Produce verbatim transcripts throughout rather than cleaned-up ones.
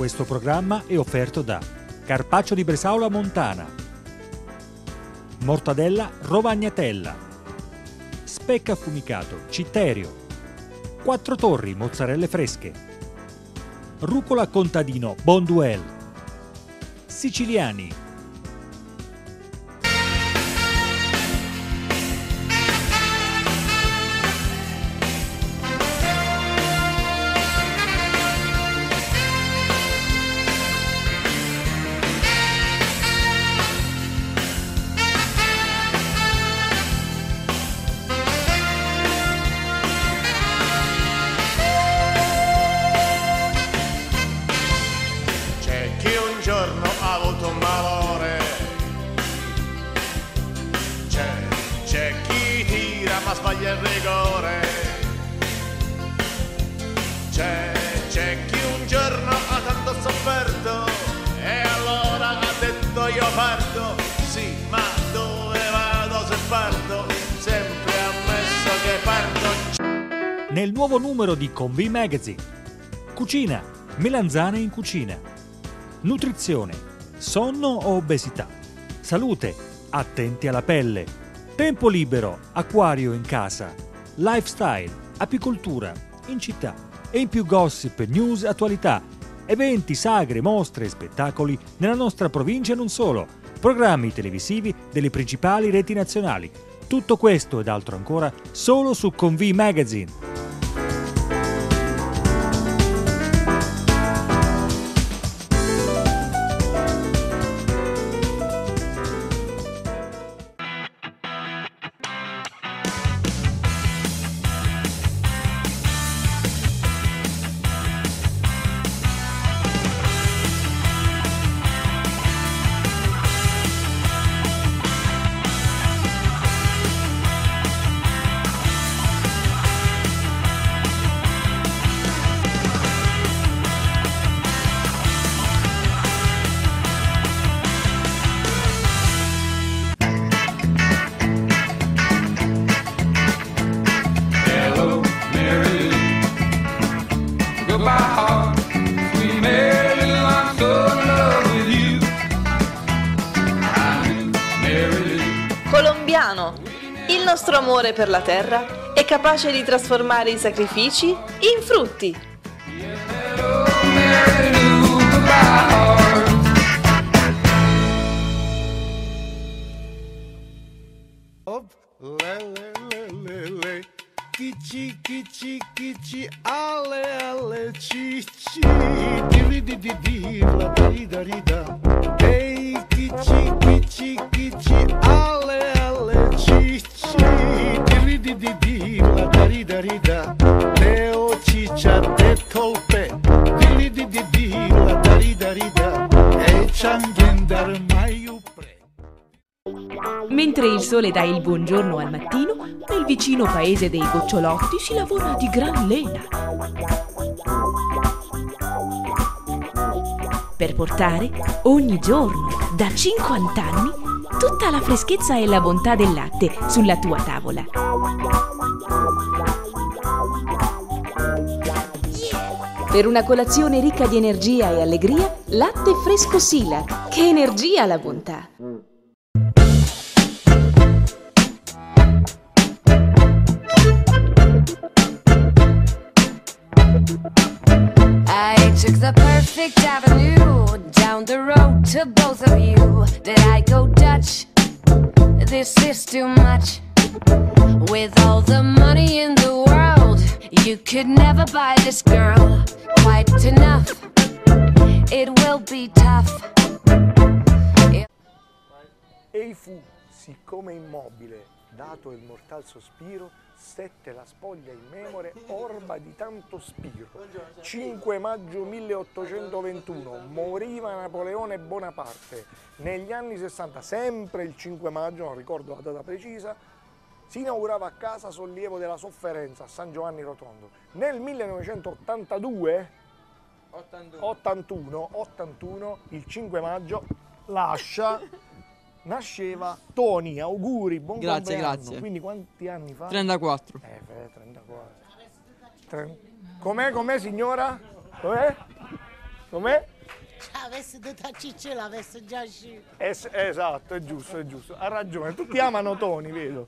Questo programma è offerto da Carpaccio di Bresaola Montana, Mortadella Rovagnatella, Specca affumicato Citterio, Quattro Torri mozzarelle fresche, Rucola Contadino Bonduel, Siciliani. Sbaglia il rigore, c'è, c'è chi un giorno ha tanto sofferto e allora ha detto io parto, sì ma dove vado se parto, sempre ammesso che parto. Nel nuovo numero di Convì Magazine, cucina, melanzane in cucina, nutrizione, sonno o obesità, salute, attenti alla pelle, tempo libero, acquario in casa, lifestyle, apicoltura, in città e in più gossip, news, attualità, eventi, sagre, mostre e spettacoli nella nostra provincia e non solo, programmi televisivi delle principali reti nazionali. Tutto questo ed altro ancora solo su Convì Magazine. Colombiano, il nostro amore per la terra è capace di trasformare i sacrifici in frutti. Kici kici kici ale ale cici di di di di la di da di da ehi kici kici kici ale ale cici di di di di la di da di da Leo ciccia de tolpe di di di di la di da di da e changendar mai upre. Mentre il sole dà il buongiorno al mattino, nel vicino paese dei gocciolotti si lavora di gran lena per portare ogni giorno, da cinquanta anni, tutta la freschezza e la bontà del latte sulla tua tavola. Per una colazione ricca di energia e allegria, latte fresco Sila. Che energia la bontà! I took the perfect avenue down the road to both of you. Did I go Dutch? This is too much. With all the money in the world, you could never buy this girl quite enough. It will be tough. Ei fu, siccome immobile, dato il mortal sospiro, stette la spoglia in memore, orba di tanto spiro. cinque maggio milleottocentoventuno moriva Napoleone Bonaparte. Negli anni sessanta, sempre il cinque maggio, non ricordo la data precisa, si inaugurava a Casa Sollievo della Sofferenza a San Giovanni Rotondo. Nel millenovecentottantadue, ottantuno, ottantuno, il cinque maggio, lascia, nasceva Tony. Auguri, buon grazie, compleanno. Grazie. Quindi quanti anni fa? trentaquattro. Eh, beh, trentaquattro. Tre... Com'è, com'è signora? Com'è? Com'è? avessi detto a Cicci l'avessi già uscito. Es- esatto, è giusto, è giusto. Ha ragione. Tutti amano Tony, vedo.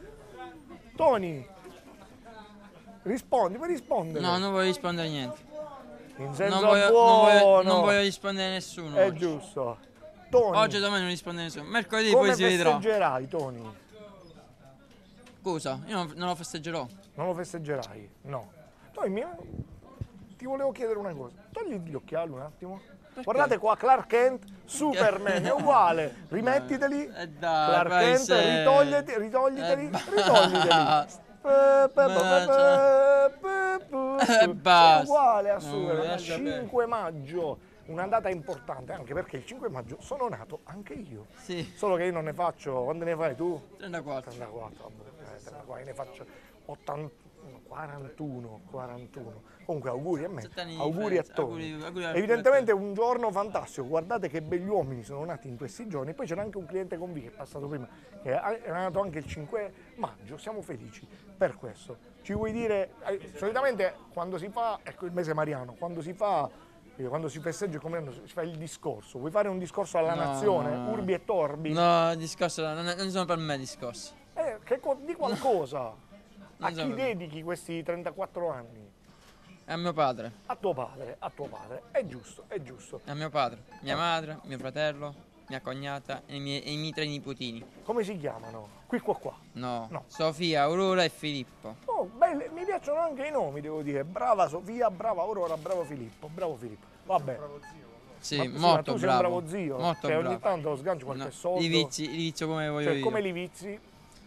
Tony, rispondi, puoi rispondere. No, non voglio rispondere a niente. In senso Non voglio, non buono. voglio- non voglio rispondere a nessuno. È oggi. giusto. Tony, Oggi e domani non risponde a nessuno. Mercoledì come poi si vedrà. festeggerai, Tony? Scusa, io non, non lo festeggerò. Non lo festeggerai? No. Tony, mi- ti volevo chiedere una cosa. Togli gli occhiali un attimo. Guardate qua, Clark Kent, Superman, è uguale. Rimettiteli. Eh dai, Clark poi Kent, se- ritogliti, ritogliteli, Eh, basta. ritogliteli. Eh, pe- pe- pe- pe- Eh, Sono basta. uguale a No, Superman. lascia perdere. cinque maggio, una data importante, anche perché il cinque maggio sono nato anche io. Sì, Solo che io non ne faccio, quando ne fai tu? trentaquattro. trentaquattro, vabbè, eh, trentaquattro, io ne faccio ottanta, quarantuno, quarantuno. Comunque auguri a me, Sette anni di auguri a differenza, Tony. auguri- auguri a- Evidentemente un giorno fantastico, guardate che begli uomini sono nati in questi giorni. Poi c'era anche un cliente con V che è passato prima, che è nato anche il cinque maggio, siamo felici per questo. Ci vuoi dire, eh, solitamente quando si fa, ecco il mese mariano, quando si fa, eh, quando si festeggia il compleanno si fa il discorso, vuoi fare un discorso alla No, nazione, no, no. urbi e torbi? No, il discorso non, è- non sono per me discorsi. Eh, che co- di qualcosa. A Non so chi per me. dedichi questi trentaquattro anni? È a mio padre, A tuo padre, a tuo padre. È giusto, è giusto. è a mio padre, mia madre, mio fratello, mia cognata e i miei, e i miei tre nipotini. Come si chiamano? Qui, qua, qua. No, No. Sofia, Aurora e Filippo. Oh, belli, mi piacciono anche i nomi, devo dire. Brava Sofia, brava Aurora, bravo Filippo, bravo Filippo. Vabbè. Sì, Ma- sì, ma molto tu sei un bravo. bravo zio. Molto Cioè, bravo. ogni tanto sganci qualche No, soldo. Li vizi, li vizio come voglio Cioè, io. come li vizi?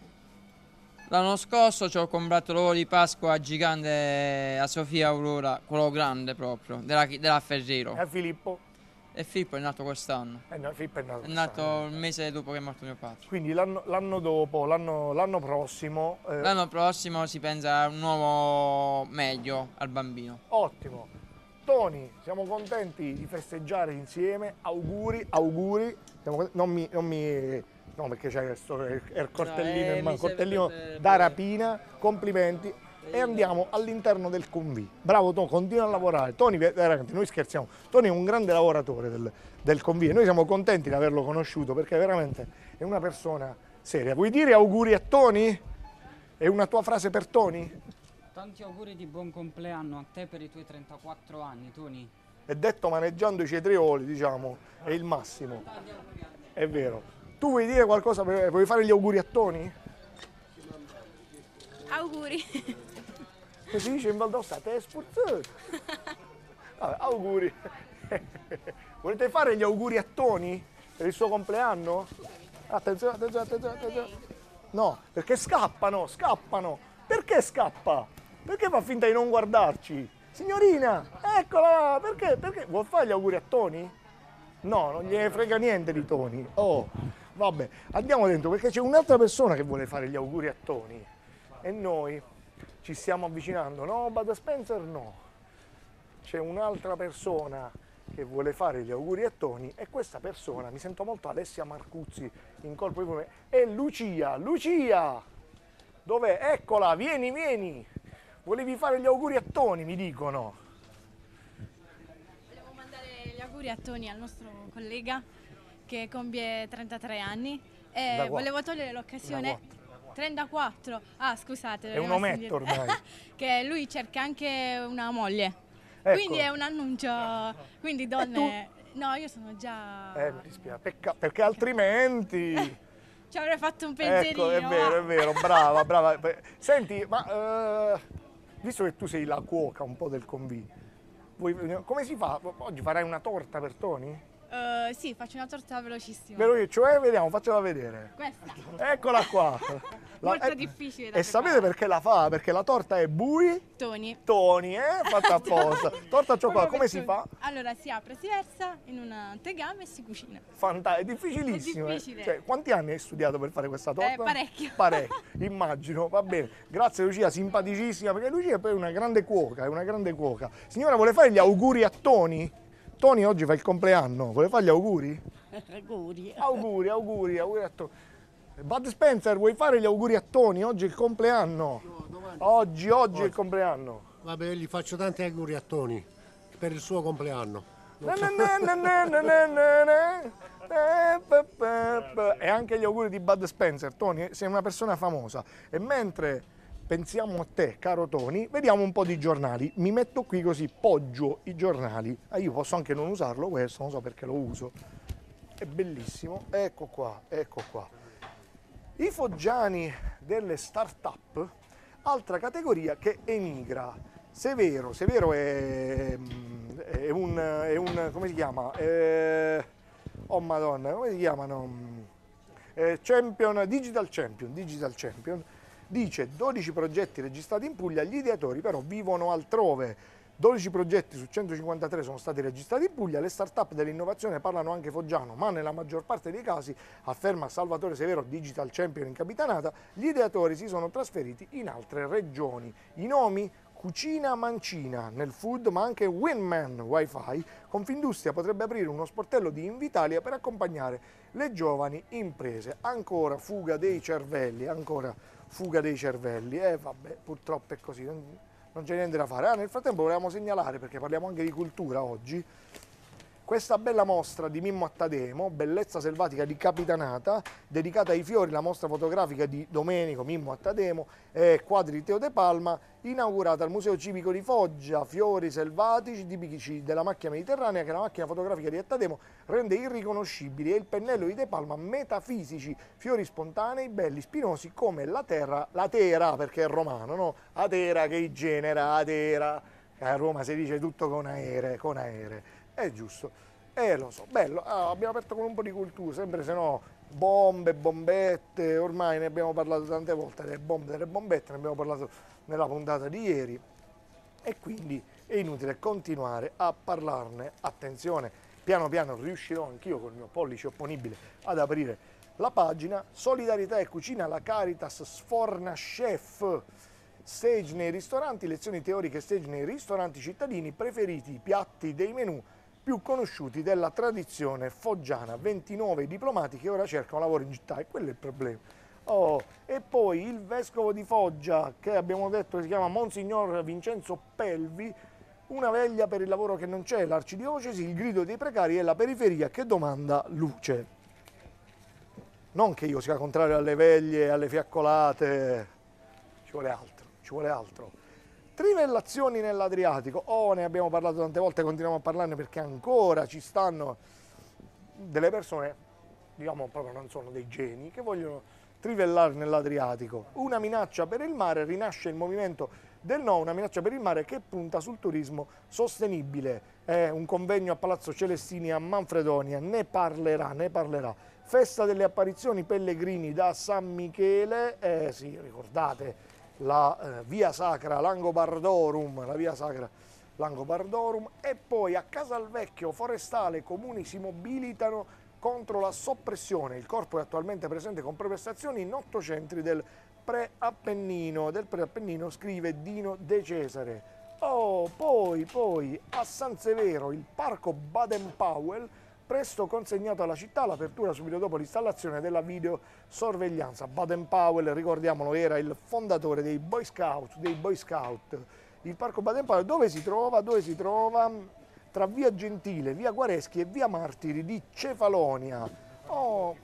L'anno scorso ci ho comprato l'uovo di Pasqua gigante a Sofia Aurora, quello grande proprio, della, della Ferrero. E a Filippo? E Filippo è nato quest'anno. Eh no, Filippo è nato. È quest'anno. nato il mese dopo che è morto mio padre. Quindi l'anno, l'anno dopo, l'anno, l'anno prossimo. eh, L'anno prossimo si pensa a un nuovo meglio al bambino. Ottimo. Tony, siamo contenti di festeggiare insieme. Auguri, auguri. Siamo con- non mi, non mi- no, perché c'è questo il il coltellino, eh, in mano, mi serve coltellino per- da rapina. Complimenti. E andiamo all'interno del convì. Bravo Tony, continua a lavorare. Tony, veramente, noi scherziamo. Tony è un grande lavoratore del, del convì e noi siamo contenti di averlo conosciuto perché veramente è una persona seria. Vuoi dire auguri a Tony? È una tua frase per Tony? Tanti auguri di buon compleanno a te per i tuoi trentaquattro anni, Tony. È detto maneggiando i cetrioli, diciamo, è il massimo. È vero. Tu vuoi dire qualcosa? Per, vuoi fare gli auguri a Tony? Auguri. Così dice in Val d'Aosta, te è spurzato. Vabbè, auguri. Volete fare gli auguri a Tony per il suo compleanno? Attenzione, attenzione, attenzione, attenzione. No, perché scappano, scappano. Perché scappa? Perché fa finta di non guardarci? Signorina, eccola, perché? Perché? Vuol fare gli auguri a Tony? No, non gliene frega niente di Tony. Oh, vabbè, andiamo dentro perché c'è un'altra persona che vuole fare gli auguri a Tony. E noi ci stiamo avvicinando. No, Bud Spencer no. C'è un'altra persona che vuole fare gli auguri a Tony e questa persona, mi sento molto Alessia Marcuzzi in Colpo di Fumo, è Lucia. Lucia! Dov'è? Eccola, vieni, vieni! Volevi fare gli auguri a Tony, mi dicono. Volevo mandare gli auguri a Tony, al nostro collega che compie trentatré anni e trentaquattro. volevo togliere l'occasione trentaquattro. Ah, scusate, È un rimasto ometto indietro. ormai. Che lui cerca anche una moglie. Ecco. Quindi è un annuncio. Quindi donne. No, io sono già. Eh, mi dispiace, pecca- perché altrimenti... Ci avrei fatto un pensierino. Ecco, è vero, va. è vero, brava, brava. Senti, ma eh, visto che tu sei la cuoca un po' del convì, vuoi- come si fa? Oggi farai una torta per Tony? Eh, sì, faccio una torta velocissima. Vero, cioè, vediamo, faccela vedere. Questa. Eccola qua. La- Molto eh, difficile da E sapete preparare. perché la fa? Perché la torta è bui Tony. Tony, eh? Fatta apposta. Torta al cioccolato, come si fa? Allora si apre, si versa in un tegame e si cucina. Fantastico, è difficilissimo. È eh. difficile. Cioè, quanti anni hai studiato per fare questa torta? Eh, parecchio. Parecchio, immagino, va bene. Grazie Lucia, simpaticissima, perché Lucia è poi una grande cuoca, è una grande cuoca. Signora, vuole fare gli auguri a Tony? Tony oggi fa il compleanno, vuole fare gli auguri? Auguri. Auguri, auguri, auguri a Tony. Bud Spencer, vuoi fare gli auguri a Tony? Oggi è il compleanno. Oggi, oggi è il compleanno. Vabbè, gli faccio tanti auguri a Tony per il suo compleanno. E anche gli auguri di Bud Spencer. Tony, sei una persona famosa. E mentre pensiamo a te, caro Tony, vediamo un po' di giornali. Mi metto qui così, poggio i giornali. Ah, io posso anche non usarlo questo, non so perché lo uso. È bellissimo. Ecco qua, ecco qua. I foggiani delle start-up, altra categoria che emigra. Severo, Severo è, è, un, è un, come si chiama? È, oh madonna, come si chiamano? È champion, Digital Champion, Digital Champion, dice dodici progetti registrati in Puglia, gli ideatori però vivono altrove. dodici progetti su centocinquantatré sono stati registrati in Puglia, le start-up dell'innovazione parlano anche foggiano, ma nella maggior parte dei casi, afferma Salvatore Severo, Digital Champion in Capitanata, gli ideatori si sono trasferiti in altre regioni. I nomi? Cucina Mancina nel food, ma anche Winman Wi-Fi. Confindustria potrebbe aprire uno sportello di Invitalia per accompagnare le giovani imprese. Ancora fuga dei cervelli, ancora fuga dei cervelli. E eh, vabbè, purtroppo è così, non, non c'è niente da fare. Ah, nel frattempo volevamo segnalare, perché parliamo anche di cultura oggi, questa bella mostra di Mimmo Attademo, Bellezza selvatica di Capitanata, dedicata ai fiori, la mostra fotografica di Domenico Mimmo Attademo e quadri di Teo De Palma, inaugurata al Museo Civico di Foggia, fiori selvatici tipici della macchia mediterranea che la macchina fotografica di Attademo rende irriconoscibili e il pennello di De Palma metafisici, fiori spontanei, belli, spinosi come la terra, la tera perché è romano, no? Atera che genera, atera, a Roma si dice tutto con aere, con aere. È giusto, eh lo so, bello, ah, abbiamo aperto con un po' di cultura, sempre se no bombe, bombette, ormai ne abbiamo parlato tante volte, delle bombe, delle bombette, ne abbiamo parlato nella puntata di ieri e quindi è inutile continuare a parlarne. Attenzione, piano piano riuscirò anch'io col mio pollice opponibile ad aprire la pagina. Solidarietà e cucina, la Caritas sforna chef. Stage nei ristoranti, lezioni teoriche stage nei ristoranti cittadini, preferiti i piatti dei menù più conosciuti della tradizione foggiana. ventinove diplomati che ora cercano lavoro in città e quello è il problema. Oh, e poi il vescovo di Foggia, che abbiamo detto che si chiama Monsignor Vincenzo Pelvi, una veglia per il lavoro che non c'è, l'arcidiocesi, il grido dei precari e la periferia che domanda luce. Non che io sia contrario alle veglie, alle fiaccolate, ci vuole altro, ci vuole altro. Trivellazioni nell'Adriatico, oh ne abbiamo parlato tante volte, continuiamo a parlarne perché ancora ci stanno delle persone, diciamo proprio non sono dei geni, che vogliono trivellare nell'Adriatico. Una minaccia per il mare, rinasce il movimento del no, una minaccia per il mare che punta sul turismo sostenibile. È un convegno a Palazzo Celestini a Manfredonia, ne parlerà, ne parlerà. Festa delle apparizioni pellegrini da San Michele, eh sì, ricordate, la eh, via sacra Langobardorum, la via sacra Langobardorum, e poi a Casalvecchio Forestale comuni si mobilitano contro la soppressione. Il corpo è attualmente presente con proprie stazioni in otto centri del Preappennino, del Preappennino, scrive Dino De Cesare. Oh, poi, poi a San Severo il parco Baden-Powell, presto consegnato alla città, l'apertura subito dopo l'installazione della videosorveglianza. Baden-Powell, ricordiamolo, era il fondatore dei Boy Scout, dei Boy Scout. Il parco Baden-Powell dove si trova? Dove si trova? Tra via Gentile, via Guareschi e via Martiri di Cefalonia. Oh,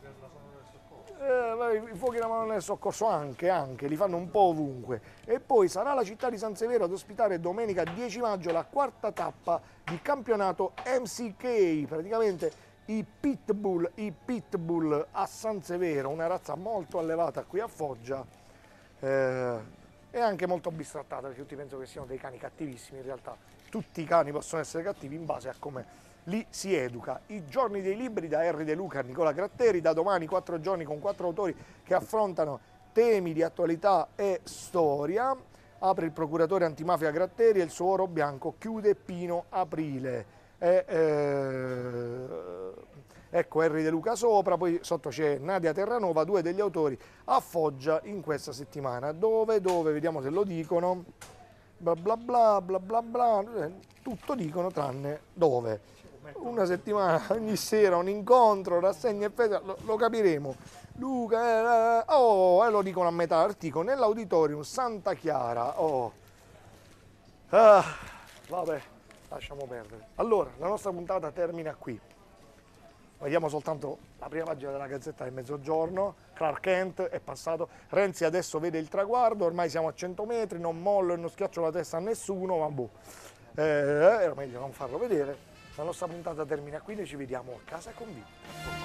eh, i fuochi della mano del soccorso anche, anche, li fanno un po' ovunque. E poi sarà la città di San Severo ad ospitare domenica dieci maggio la quarta tappa di campionato M C K, praticamente i pitbull, i pitbull a San Severo, una razza molto allevata qui a Foggia eh, e anche molto bistrattata, perché tutti pensano che siano dei cani cattivissimi, in realtà tutti i cani possono essere cattivi in base a come li si educa. I giorni dei libri da Henry De Luca a Nicola Gratteri, da domani quattro giorni con quattro autori che affrontano temi di attualità e storia. Apre il procuratore antimafia Gratteri e il suo oro bianco, chiude Pino Aprile. E, eh, ecco Henry De Luca sopra, poi sotto c'è Nadia Terranova, due degli autori a Foggia in questa settimana. Dove, dove, vediamo se lo dicono, bla bla bla bla bla bla, tutto dicono tranne dove. Una settimana, ogni sera un incontro, rassegna e festa, lo, lo capiremo. Luca, eh, oh, eh, lo dicono a metà articolo, nell'auditorium Santa Chiara, oh. Ah, vabbè, lasciamo perdere. Allora, la nostra puntata termina qui. Vediamo soltanto la prima pagina della Gazzetta del Mezzogiorno. Clark Kent è passato, Renzi adesso vede il traguardo, ormai siamo a cento metri, non mollo e non schiaccio la testa a nessuno, ma boh, eh, era meglio non farlo vedere. La nostra puntata termina qui, noi ci vediamo a casa con Vito.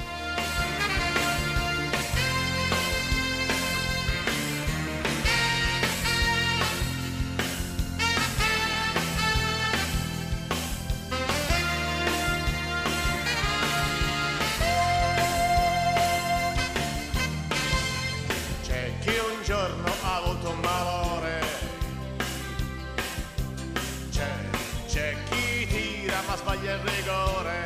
Sbaglia il rigore,